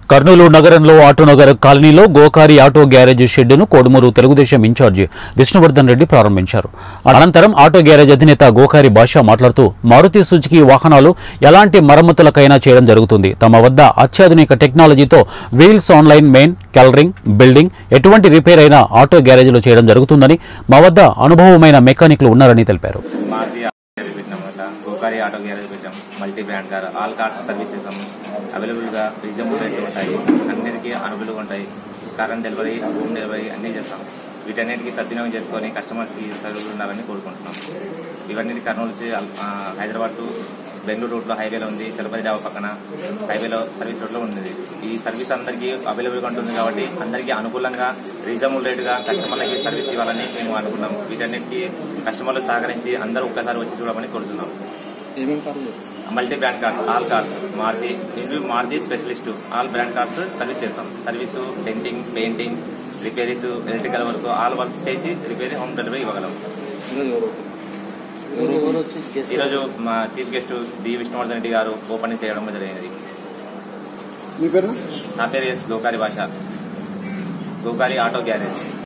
కర్నూలు నగరంలో ఆటోనగర్ కాలనీలో Gokari auto garage షెడ్డును కోడుమూరు తెలుగుదేశం ఇన్ఛార్జి విష్ణువర్ధన్ రెడ్డి ప్రారంభించారు. అనంతరం ఆటో గ్యారేజ్ అధినేత గోకారి భాష మాట్లాడుతూ మారుతి సుజుకి వాహనాలు ఎలాంటి మరమ్మతులకైనా చేయడం జరుగుతుంది. తమ వద్ద అత్యాధునిక టెక్నాలజీతో wheels, online main, colouring, building ఎటువంటి రిపేర్ అయినా ఆటో గ్యారేజ్లో చేయడం జరుగుతుందని, మా వద్ద అనుభవమైన మెకానిక్లు ఉన్నారని తెలిపారు. గోకారి ఆటో గ్యారేజ్ పెట్టాం. Multi brand car, all cars service చేస్తాం. అవైలబుల్గా రీజనబుల్ రేట్లు ఉంటాయి, అన్నిటికీ అనుకూలంగా ఉంటాయి. Car and delivery, home delivery అన్నీ చేస్తాం. వీటన్నిటికీ సద్వినియోగం చేసుకొని కస్టమర్స్కి సర్వీస్ ఉండాలని కోరుకుంటున్నాం. ఇవన్నీ కర్నూలు నుంచి హైదరాబాద్ టు బెంగళూరు రూట్లో హైవేలో ఉంది. తిరుపతి డాబా పక్కన హైవేలో సర్వీస్ రోడ్లో ఉంది. ఈ సర్వీస్ అందరికీ అవైలబుల్గా ఉంటుంది కాబట్టి అందరికీ అనుకూలంగా రీజనబుల్ రేటుగా కస్టమర్లకి సర్వీస్ ఇవ్వాలని మేము అనుకున్నాం. వీటన్నిటికీ కస్టమర్లు సహకరించి అందరూ ఒక్కసారి వచ్చి చూడమని కోరుతున్నాం. Multi brand cars, all cars, Maruti specialist all brand cars service చేస్తాం. Service, denting, painting, repairs, electrical work, all work చేసి రిపేర్, హోమ్ డెలివరీ ఇవ్వగలం. ఈరోజు మా chief guest D Vishnuvardhan Reddy గారు ఓపెనింగ్ చేయడం జరిగినది. నా పేరు గోకారి భాష, గోకారి ఆటో గ్యారేజ్.